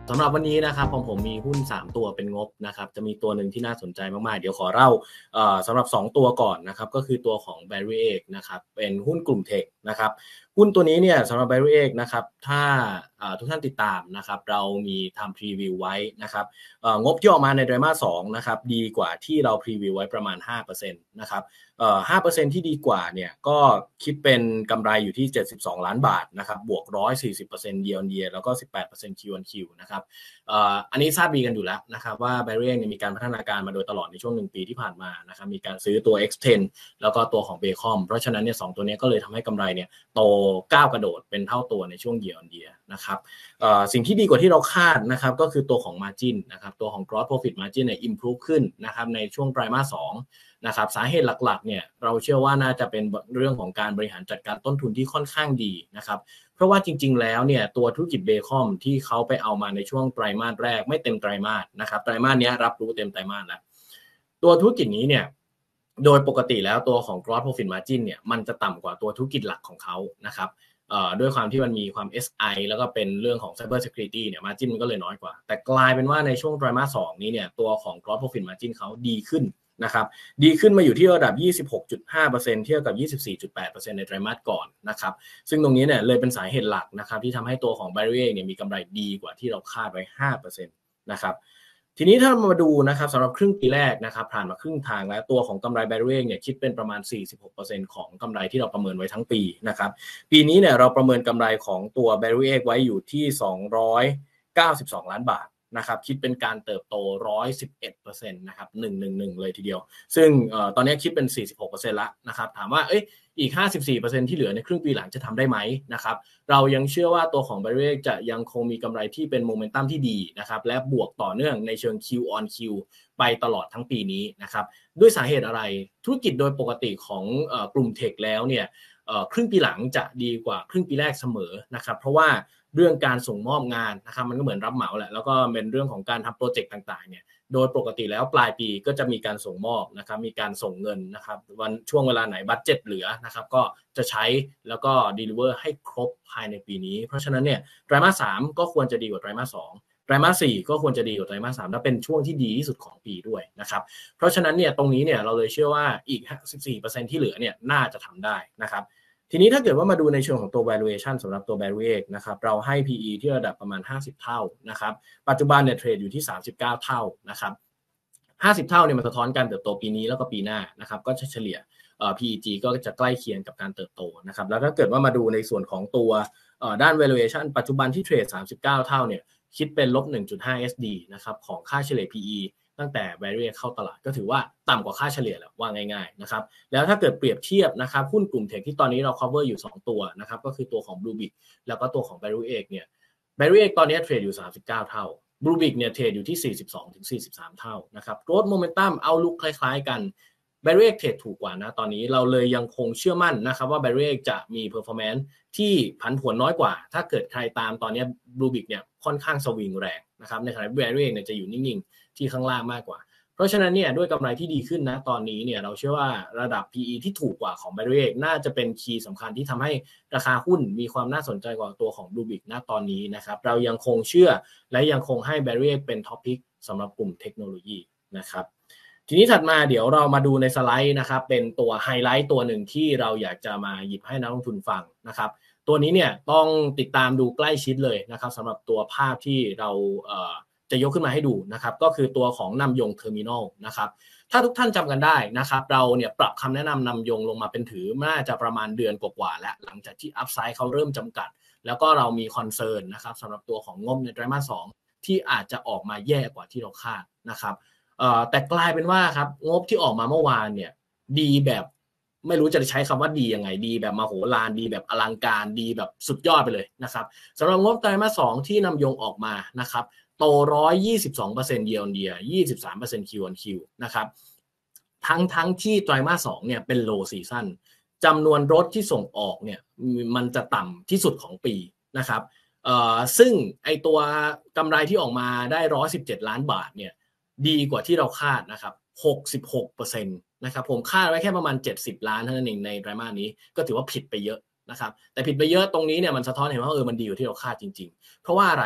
สำหรับวันนี้นะครับผมมีหุ้น3ตัวเป็นงบนะครับจะมีตัวหนึ่งที่น่าสนใจมากๆเดี๋ยวขอเล่าสำหรับ2ตัวก่อนนะครับก็คือตัวของ Berry Egg นะครับเป็นหุ้นกลุ่มเทคนะครับหุ้นตัวนี้เนี่ยสำหรับ Berry Egg นะครับถ้าทุกท่านติดตามนะครับเรามีทำพรีวิวไว้นะครับงบที่ออกมาในไตรมาส2นะครับดีกว่าที่เราพรีวิวไว้ประมาณ 5% นะครับ5%ที่ดีกว่าเนี่ยก็คิดเป็นกำไรอยู่ที่72ล้านบาทนะครับบวก 140% year on year แล้วก็ 18% Q on Q นะครับอันนี้ทราบดีกันอยู่แล้วนะครับว่า Barrier เนี่ยมีการพัฒนาการมาโดยตลอดในช่วง1ปีที่ผ่านมานะครับมีการซื้อตัว X10 แล้วก็ตัวของ Baycom เพราะฉะนั้นเนี่ย2ตัวนี้ก็เลยทำให้กำไรเนี่ยโตก้าวกระโดดเป็นเท่าตัวในช่วง year on year นะครับสิ่งที่ดีกว่าที่เราคาดนะครับก็คือตัวของ margin นะครับตัวของ gross profit margin เนี่ย improve ขึ้นนะครับในช่วงไตรมาส2นะครับสาเหตุหลักๆเนี่ยเราเชื่อว่าน่าจะเป็นเรื่องของการบริหารจัดการต้นทุนที่ค่อนข้างดีนะครับเพราะว่าจริงๆแล้วเนี่ยตัวธุรกิจเบคอมที่เขาไปเอามาในช่วงไตรมาสแรกไม่เต็มไตรมาสนะครับไตรมาสนี้รับรู้เต็มไตรมาสแล้วตัวธุรกิจนี้เนี่ยโดยปกติแล้วตัวของ gross profit margin เนี่ยมันจะต่ำกว่าตัวธุรกิจหลักของเขานะครับด้วยความที่มันมีความ SI แล้วก็เป็นเรื่องของ Cyber Security เนี่ย margin มันก็เลยน้อยกว่าแต่กลายเป็นว่าในช่วงไตรมาส2นี้เนี่ยตัวของ gross profit margin เขาดีขึ้นนะครับดีขึ้นมาอยู่ที่ระดับ 26.5% เทียบกับ 24.8% ในไตรมาสก่อนนะครับซึ่งตรงนี้เนี่ยเลยเป็นสาเหตุหลักนะครับที่ทำให้ตัวของ Barrier เนี่ยมีกำไรดีกว่าที่เราคาดไว้ 5% นะครับทีนี้ถ้ามาดูนะครับสำหรับครึ่งปีแรกนะครับผ่านมาครึ่งทางแล้วตัวของกำไร Barrier เนี่ยคิดเป็นประมาณ 46% ของกำไรที่เราประเมินไว้ทั้งปีนะครับปีนี้เนี่ยเราประเมินกำไรของตัว Barrier ไว้อยู่ที่292ล้านบาทนะครับคิดเป็นการเติบโต 111% นะครับ111เลยทีเดียวซึ่งตอนนี้คิดเป็น 46% แล้วนะครับถามว่าอีก 54% ที่เหลือในครึ่งปีหลังจะทำได้ไหมนะครับเรายังเชื่อว่าตัวของ Barrier จะยังคงมีกำไรที่เป็นโมเมนตัมที่ดีนะครับและบวกต่อเนื่องในเชิง Q on Q ไปตลอดทั้งปีนี้นะครับด้วยสาเหตุอะไรธุรกิจโดยปกติของกลุ่มเทคแล้วเนี่ยครึ่งปีหลังจะดีกว่าครึ่งปีแรกเสมอนะครับเพราะว่าเรื่องการส่งมอบงานนะครับมันก็เหมือนรับเหมาแหละแล้วก็เป็นเรื่องของการทำโปรเจกต์ต่างๆเนี่ยโดยปกติแล้วปลายปีก็จะมีการส่งมอบนะครับมีการส่งเงินนะครับวันช่วงเวลาไหนบัดเจ็ตเหลือนะครับก็จะใช้แล้วก็ deliver ให้ครบภายในปีนี้เพราะฉะนั้นเนี่ยไตรมาส3ก็ควรจะดีกว่าไตรมาส2ไตรมาส4ก็ควรจะดีกว่าไตรมาส3และเป็นช่วงที่ดีที่สุดของปีด้วยนะครับเพราะฉะนั้นเนี่ยตรงนี้เนี่ยเราเลยเชื่อว่าอีก 14% ที่เหลือเนี่ยน่าจะทำได้นะครับทีนี้ถ้าเกิดว่ามาดูในเชิงของตัว valuation สำหรับตัว Barrier นะครับเราให้ PE ที่ระดับประมาณ50เท่านะครับปัจจุบันเนี่ยเทรดอยู่ที่39เท่านะครับ50เท่าเนี่ยมันสะท้อนการเติบโตปีนี้แล้วก็ปีหน้านะครับก็จะเฉลี่ยPEG ก็จะใกล้เคียงกับการเติบโตนะครับแล้วถ้าเกิดว่ามาดูในส่วนของตัวด้าน valuation ปัจจุบันที่เทรด39เท่าเนี่ยคิดเป็นลบ 1.5 SD นะครับของค่าเฉลี่ย PE ตั้งแต่ Barrier เข้าตลาดก็ถือว่าต่ำกว่าค่าเฉลี่ยแล้วว่าง่ายๆนะครับแล้วถ้าเกิดเปรียบเทียบนะครับหุ้นกลุ่มเทคที่ตอนนี้เรา cover อยู่2ตัวนะครับก็คือตัวของ Bluebit แล้วก็ตัวของ Barrier เนี่ย Barrier ตอนนี้เทรดอยู่39เท่า Bluebit เนี่ยเทรดอยู่ที่42-43เท่านะครับ Growth Momentum Outlook คล้ายๆกัน Barrier เทรดถูกกว่านะตอนนี้เราเลยยังคงเชื่อมั่นนะครับว่า Barrier จะมี performance ที่ผันผวนน้อยกว่าถ้าเกิดใครตามตอนนี้ Bluebit เนี่ยค่อนข้างสวิงแรงนะครับในขณะที่ Barrier เนี่ยจะอยู่นิ่งๆที่ข้างล่างมากกว่าเพราะฉะนั้นเนี่ยด้วยกำไรที่ดีขึ้นนะตอนนี้เนี่ยเราเชื่อว่าระดับ PE ที่ถูกกว่าของ Barrier น่าจะเป็นคีย์สำคัญที่ทำให้ราคาหุ้นมีความน่าสนใจกว่าตัวของ Bluebit ณตอนนี้นะครับเรายังคงเชื่อและยังคงให้ Barrier เป็นท็อปพิกสำหรับกลุ่มเทคโนโลยีนะครับทีนี้ถัดมาเดี๋ยวเรามาดูในสไลด์นะครับเป็นตัวไฮไลท์ตัวหนึ่งที่เราอยากจะมาหยิบให้นักลงทุนฟังนะครับตัวนี้เนี่ยต้องติดตามดูใกล้ชิดเลยนะครับสำหรับตัวภาพที่เราจะยกขึ้นมาให้ดูนะครับก็คือตัวของนำยงเทอร์มินอลนะครับถ้าทุกท่านจำกันได้นะครับเราเนี่ยปรับคำแนะนำนำยงลงมาเป็นถือน่าจะประมาณเดือนกว่าๆแล้วหลังจากที่อัพไซด์เขาเริ่มจำกัดแล้วก็เรามีคอนเซิร์นนะครับสำหรับตัวของงบในไตรมาส2ที่อาจจะออกมาแย่กว่าที่เราคาดนะครับแต่กลายเป็นว่าครับงบที่ออกมาเมื่อวานเนี่ยดีแบบไม่รู้จะใช้คำว่าดียังไงดีแบบมโหฬารดีแบบอลังการดีแบบสุดยอดไปเลยนะครับสำหรับงบไตรมาส2ที่นำยงออกมานะครับโต 122% year on year 23% Q on Q นะครับทั้งที่ไตรมาส2เนี่ยเป็น low season จำนวนรถที่ส่งออกเนี่ยมันจะต่ำที่สุดของปีนะครับซึ่งไอตัวกำไรที่ออกมาได้117ล้านบาทเนี่ยดีกว่าที่เราคาดนะครับ 66% นะครับผมคาดไว้แค่ประมาณ70ล้านเท่านั้นเองในไตรมาสนี้ก็ถือว่าผิดไปเยอะนะครับแต่ผิดไปเยอะตรงนี้เนี่ยมันสะท้อนเห็นว่ามันดีกว่าที่เราคาดจริงๆเพราะว่าอะไร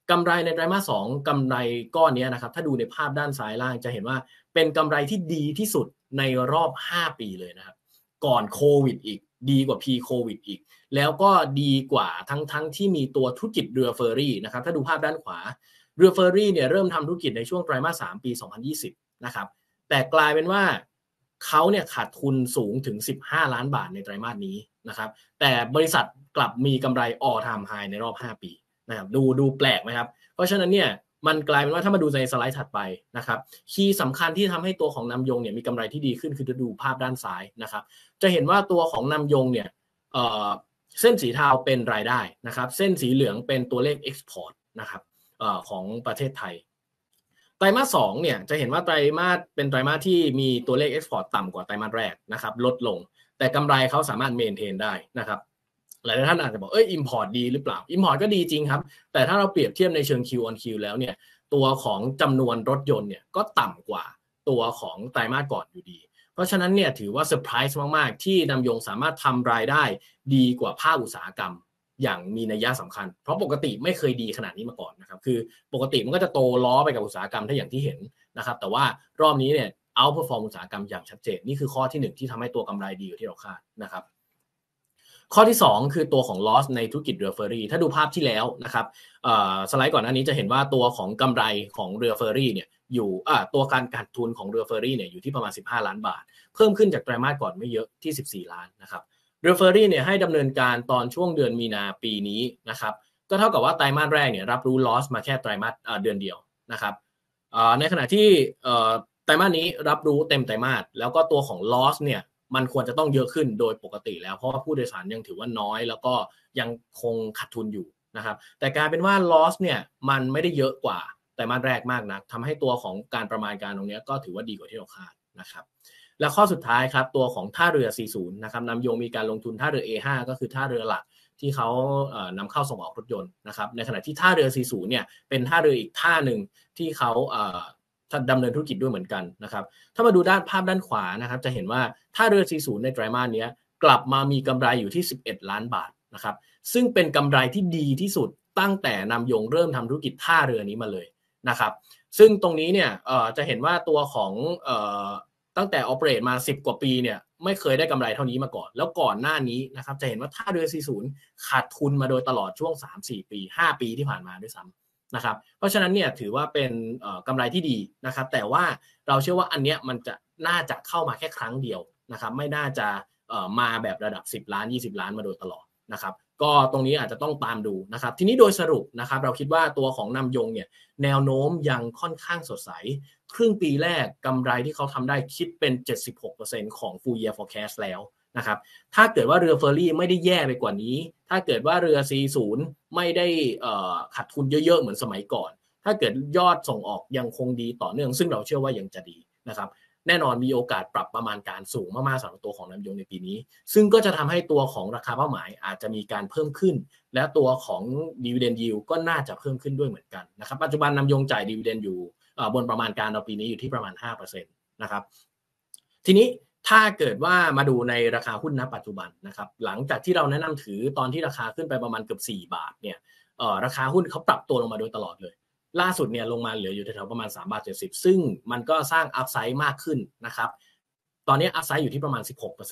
กำไรในไตรมาส2กำไรก้อนนี้นะครับถ้าดูในภาพด้านซ้ายล่างจะเห็นว่าเป็นกำไรที่ดีที่สุดในรอบ5ปีเลยนะครับก่อนโควิดอีกดีกว่า pre โควิดอีกแล้วก็ดีกว่าทั้งที่มีตัวธุรกิจเรือเฟอร์รี่นะครับถ้าดูภาพด้านขวาเรือเฟอร์รี่เนี่ยเริ่มทำธุรกิจในช่วงไตรมาส3ปี2020นะครับแต่กลายเป็นว่าเขาเนี่ยขาดทุนสูงถึง15ล้านบาทในไตรมาสนี้นะครับแต่บริษัทกลับมีกำไร all time high ในรอบ5ปีนะครับดูแปลกไหมครับเพราะฉะนั้นเนี่ยมันกลายเป็นว่าถ้ามาดูในสไลด์ถัดไปนะครับคีย์สำคัญที่ทำให้ตัวของนำยงเนี่ยมีกำไรที่ดีขึ้นคือจะดูภาพด้านซ้ายนะครับจะเห็นว่าตัวของนำยงเนี่ยเส้นสีเทาเป็นรายได้นะครับเส้นสีเหลืองเป็นตัวเลข export นะครับของประเทศไทยไตรมาส2เนี่ยจะเห็นว่าไตรมาสเป็นไตรมาสที่มีตัวเลข export ต่ำกว่าไตรมาสแรกนะครับลดลงแต่กำไรเขาสามารถ maintain ได้นะครับหลายท่านอาจจะบอกimport ดีหรือเปล่า import ก็ดีจริงครับแต่ถ้าเราเปรียบเทียบในเชิง Q on Q แล้วเนี่ยตัวของจำนวนรถยนต์เนี่ยก็ต่ำกว่าตัวของไตรมาสก่อนอยู่ดีเพราะฉะนั้นเนี่ยถือว่าเซอร์ไพรส์มากๆที่นำยงสามารถทำรายได้ดีกว่าภาคอุตสาหกรรมอย่างมีนัยสำคัญเพราะปกติไม่เคยดีขนาดนี้มาก่อนนะครับคือปกติมันก็จะโตล้อไปกับอุตสาหกรรมถ้าอย่างที่เห็นนะครับแต่ว่ารอบนี้เนี่ยเอาเพอร์ฟอร์มอุตสาหกรรมอย่างชัดเจนนี่คือข้อที่1ที่ทำให้ตัวกำไรดีกว่าที่เราคาดนะครับข้อที่2คือตัวของ loss ในธุรกิจเรือเฟอร์รี่ถ้าดูภาพที่แล้วนะครับสไลด์ก่อนหน้านี้จะเห็นว่าตัวของกำไรของเรือเฟอร์รี่เนี่ยอยู่ตัวการขาดทุนของเรือเฟอร์รี่เนี่ยอยู่ที่ประมาณ15ล้านบาทเพิ่มขึ้นจากไตรมาสก่อนไม่เยอะที่14ล้านนะครับเรือเฟอร์รี่เนี่ยให้ดำเนินการตอนช่วงเดือนมีนาปีนี้นะครับก็เท่ากับว่าไตรมาสแรกเนี่ยรับรู้ loss มาแค่ไตรมาสเดือนเดียวนะครับในขณะที่ไตรมาสนี้รับรู้เต็มไตรมาสแล้วก็ตัวของ loss เนี่ยมันควรจะต้องเยอะขึ้นโดยปกติแล้วเพราะว่าผู้โดยสารยังถือว่าน้อยแล้วก็ยังคงขาดทุนอยู่นะครับแต่กลายเป็นว่า loss เนี่ยมันไม่ได้เยอะกว่าไตรมาสแรกมากนักทำให้ตัวของการประมาณการตรงนี้ก็ถือว่าดีกว่าที่เราคาดนะครับและข้อสุดท้ายครับตัวของท่าเรือ 40 นะครับนำยงมีการลงทุนท่าเรือ A5 ก็คือท่าเรือหลักที่เขานำเข้าส่งออกรถยนต์นะครับในขณะที่ท่าเรือ 40 เนี่ยเป็นท่าเรืออีกท่าหนึ่งที่เขาดำเนินธุรกิจด้วยเหมือนกันนะครับถ้ามาดูภาพด้านขวานะครับจะเห็นว่าท่าเรือ 40 ในไตรมาสนี้กลับมามีกำไรอยู่ที่11ล้านบาทนะครับซึ่งเป็นกำไรที่ดีที่สุดตั้งแต่นำยงเริ่มทำธุรกิจท่าเรือนี้มาเลยนะครับซึ่งตรงนี้เนี่ยจะเห็นว่าตัวของตั้งแต่ออเปเรตมา10กว่าปีเนี่ยไม่เคยได้กำไรเท่านี้มาก่อนแล้วก่อนหน้านี้นะครับจะเห็นว่าท่าเรือ 40 ขาดทุนมาโดยตลอดช่วง 3-4 ปี 5 ปีที่ผ่านมาด้วยซ้ำนะครับเพราะฉะนั้นเนี่ยถือว่าเป็นกำไรที่ดีนะครับแต่ว่าเราเชื่อว่าอันเนี้ยมันจะน่าจะเข้ามาแค่ครั้งเดียวนะครับไม่น่าจะมาแบบระดับ10ล้าน20ล้านมาโดยตลอดนะครับก็ตรงนี้อาจจะต้องตามดูนะครับทีนี้โดยสรุปนะครับเราคิดว่าตัวของนำยงเนี่ยแนวโน้มยังค่อนข้างสดใสครึ่งปีแรกกำไรที่เขาทำได้คิดเป็น 76% ของ full year forecast แล้วนะครับถ้าเกิดว่าเรือเฟอร์รี่ไม่ได้แย่ไปกว่านี้ถ้าเกิดว่าเรือ 40 ไม่ได้ขาดทุนเยอะๆเหมือนสมัยก่อนถ้าเกิดยอดส่งออกยังคงดีต่อเนื่องซึ่งเราเชื่อว่ายังจะดีนะครับแน่นอนมีโอกาสปรับประมาณการสูงมากๆสำหรับตัวของนำยงในปีนี้ซึ่งก็จะทำให้ตัวของราคาเป้าหมายอาจจะมีการเพิ่มขึ้นและตัวของ dividend yield ก็น่าจะเพิ่มขึ้นด้วยเหมือนกันนะครับปัจจุบันนำยงจ่าย dividend อยู่บนประมาณการเราปีนี้อยู่ที่ประมาณ 5% นะครับทีนี้ถ้าเกิดว่ามาดูในราคาหุ้นณปัจจุบันนะครับหลังจากที่เราแนะนำถือตอนที่ราคาขึ้นไปประมาณเกือบ4บาทเนี่ยราคาหุ้นเขาปรับตัวลงมาโดยตลอดเลยล่าสุดเนี่ยลงมาเหลืออยู่แถวๆประมาณ3.70 ซึ่งมันก็สร้างอัพไซด์มากขึ้นนะครับตอนนี้อัพไซด์อยู่ที่ประมาณ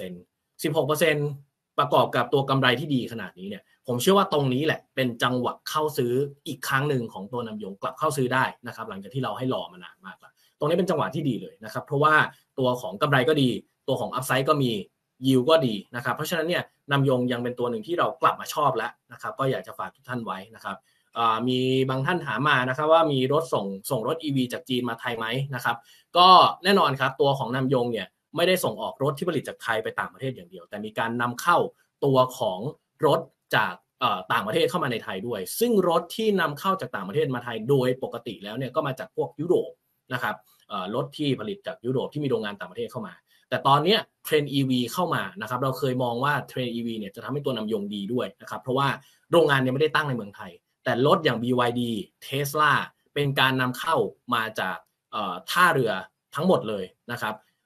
16% ประกอบกับตัวกำไรที่ดีขนาดนี้เนี่ยผมเชื่อว่าตรงนี้แหละเป็นจังหวะเข้าซื้ออีกครั้งหนึ่งของตัวนำยงกลับเข้าซื้อได้นะครับหลังจากที่เราให้รอมานานมากแล้วตรงนี้เป็นจังหวะที่ดีเลยนะครับเพราะว่าตัวของกำไรก็ดีตัวของอัพไซด์ก็มียิวก็ดีนะครับเพราะฉะนั้นเนี่ยนำยงยังเป็นตัวหนึ่งที่เรากลับมาชอบแล้วนะครับก็อยากจะฝากทุกท่านไว้นะครับมีบางท่านถามมานะครับว่ามีรถส่งรถ EV จากจีนมาไทยไหมนะครับก็แน่นอนครับตัวของนำยงเนี่ยไม่ได้ส่งออกรถที่ผลิตจากไทยไปต่างประเทศอย่างเดียวแต่มีการนำเข้าตัวของรถจากต่างประเทศเข้ามาในไทยด้วยซึ่งรถที่นำเข้าจากต่างประเทศมาไทยโดยปกติแล้วเนี่ยก็มาจากพวกยุโรปนะครับรถที่ผลิตจากยุโรปที่มีโรงงานต่างประเทศเข้ามาแต่ตอนนี้เทรนด์ EV เข้ามานะครับเราเคยมองว่าเทรนด์ EV เนี่ยจะทำให้ตัวนำยงดีด้วยนะครับเพราะว่าโรงงานเนี่ยไม่ได้ตั้งในเมืองไทยแต่รถอย่าง BYD Tesla เป็นการนำเข้ามาจากท่าเรือทั้งหมดเลยนะครับ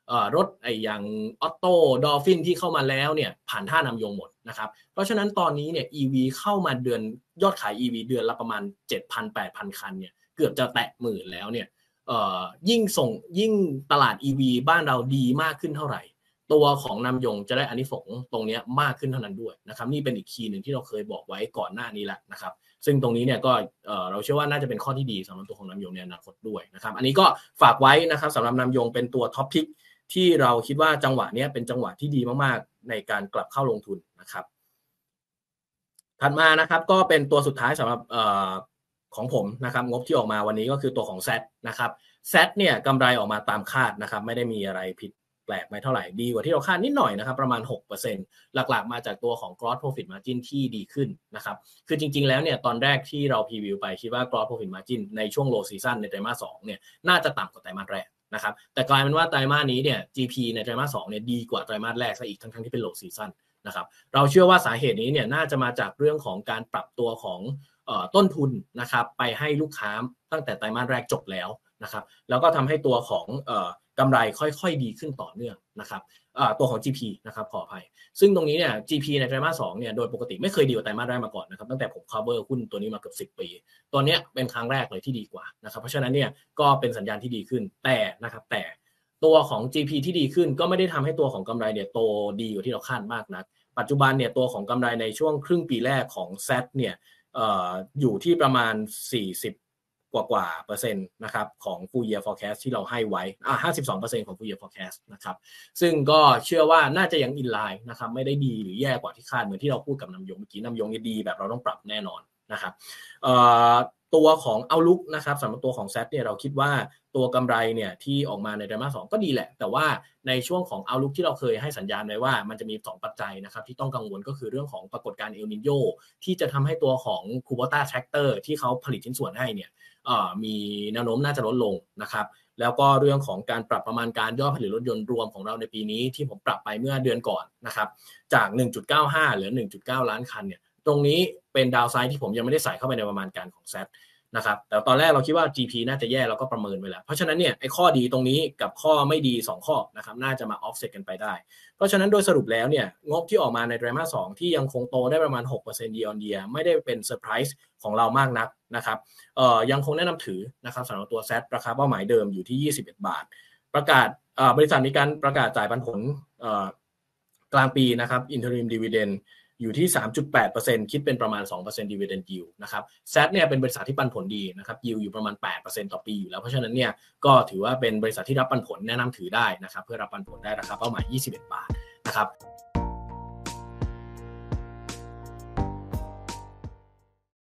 รถอย่างออตโต้ดอลฟินที่เข้ามาแล้วเนี่ยผ่านท่านำยงหมดนะครับเพราะฉะนั้นตอนนี้เนี่ย EV เข้ามาเดือนยอดขาย EV เดือนละประมาณ 7,000-8,000 คันเนี่ยเกือบจะแตะหมื่นแล้วเนี่ยยิ่งตลาด EV บ้านเราดีมากขึ้นเท่าไหร่ตัวของนำยงจะได้อานิสงส์ตรงนี้มากขึ้นเท่านั้นด้วยนะครับนี่เป็นอีกคีย์หนึ่งที่เราเคยบอกไว้ก่อนหน้านี้แล้วนะครับซึ่งตรงนี้เนี่ยก็เราเชื่อว่าน่าจะเป็นข้อที่ดีสำหรับตัวของนำยงในอนาคตด้วยนะครับอันนี้ก็ฝากไว้นะครับสำหรับนำยงเป็นตัวท็อปพิกที่เราคิดว่าจังหวะนี้เป็นจังหวะที่ดีมากๆในการกลับเข้าลงทุนนะครับถัดมานะครับก็เป็นตัวสุดท้ายสำหรับของผมนะครับงบที่ออกมาวันนี้ก็คือตัวของ Z นะครับ Z เนี่ยกำไรออกมาตามคาดนะครับไม่ได้มีอะไรผิดแปลกไม่เท่าไหร่ดีกว่าที่เราคาดนิดหน่อยนะครับประมาณ 6% หลักๆมาจากตัวของ Gross Profit Margin ที่ดีขึ้นนะครับคือจริงๆแล้วเนี่ยตอนแรกที่เราพรีวิวไปคิดว่า Gross Profit Margin ในช่วง Low Season ในไตรมาส 2เนี่ยน่าจะต่ำกว่าไตรมาสแรกนะครับแต่กลายเป็นว่าไตรมาสนี้เนี่ย GP ในไตรมาส 2เนี่ยดีกว่าไตรมาสแรกซะอีกทั้งๆที่เป็น Low Season นะครับเราเชื่อว่าสาเหตุนี้เนี่ยน่าจะมาจากเรื่องของการปรับตัวของต้นทุนนะครับไปให้ลูกค้าตั้งแต่ไตรมาสแรกจบแล้วนะครับแล้วก็ทำให้ตัวของกำไรค่อยๆดีขึ้นต่อเนื่องนะครับตัวของ GP นะครับขออภัยซึ่งตรงนี้เนี่ย GP ในไตรมาส 2เนี่ยโดยปกติไม่เคยดีกว่าไตรมาสแรกมาก่อนนะครับตั้งแต่ผม cover หุ้นตัวนี้มาเกือบ10 ปีตัวนี้เป็นครั้งแรกเลยที่ดีกว่านะครับเพราะฉะนั้นเนี่ยก็เป็นสัญญาณที่ดีขึ้นแต่ตัวของ GP ที่ดีขึ้นก็ไม่ได้ทำให้ตัวของกำไรเนี่ยโตดีกว่าที่เราคาดมากนักปัจจุบันเนี่ยตัวของกำไรในช่วงครึ่งปีแรกของ Z เนี่ยอยู่ที่ประมาณ40กว่าเปอร์เซ็นต์นะครับของ full year forecast ที่เราให้ไว้52% ของ full year forecast นะครับซึ่งก็เชื่อว่าน่าจะยัง in line นะครับไม่ได้ดีหรือแย่กว่าที่คาดเหมือนที่เราพูดกับน้ำยงเมื่อกี้น้ำยงดีแบบเราต้องปรับแน่นอนนะครับตัวของ Outlook นะครับสำหรับตัวของ Z เนี่ยเราคิดว่าตัวกำไรเนี่ยที่ออกมาในไตรมาส 2ก็ดีแหละแต่ว่าในช่วงของ Outlook ที่เราเคยให้สัญญาณไว้ว่ามันจะมี2ปัจจัยนะครับที่ต้องกังวลก็คือเรื่องของปรากฏการณ์เอลนิโญที่จะทำให้ตัวของ Kubota Tractor ที่เขาผลิตชิ้นส่วนให้เนี่ยมีแนวโน้มน่าจะลดลงนะครับแล้วก็เรื่องของการปรับประมาณการยอดผลิตรถยนต์รวมของเราในปีนี้ที่ผมปรับไปเมื่อเดือนก่อนนะครับจาก 1.95 เหลือ 1.9 ล้านคันเนี่ยตรงนี้เป็นดาวไซด์ที่ผมยังไม่ได้ใส่เข้าไปในประมาณการของ Z นะครับแต่ตอนแรกเราคิดว่า GP น่าจะแย่เราก็ประเมินไว้แล้วเพราะฉะนั้นเนี่ยไอ้ข้อดีตรงนี้กับข้อไม่ดี2ข้อนะครับน่าจะมา offset กันไปได้เพราะฉะนั้นโดยสรุปแล้วเนี่ยงบที่ออกมาในไตรมาส 2ที่ยังคงโตได้ประมาณ 6% year on year ไม่ได้เป็นเซอร์ไพรส์ของเรามากนักนะครับยังคงแนะนำถือนะครับสำหรับตัว Z ราคาเป้าหมายเดิมอยู่ที่21 บาทประกาศบริษัทมีการประกาศจ่ายปันผลกลางปีนะครับ interim dividend อยู่ที่ 3.8% คิดเป็นประมาณ 2% dividend yield นะครับ Z เนี่ยเป็นบริษัทที่ปันผลดีนะครับ yield อยู่ประมาณ 8% ต่อปีอยู่แล้วเพราะฉะนั้นเนี่ยก็ถือว่าเป็นบริษัทที่รับปันผลแนะนำถือได้นะครับเพื่อรับปันผลได้ราคาเป้าหมาย21 บาทนะครับ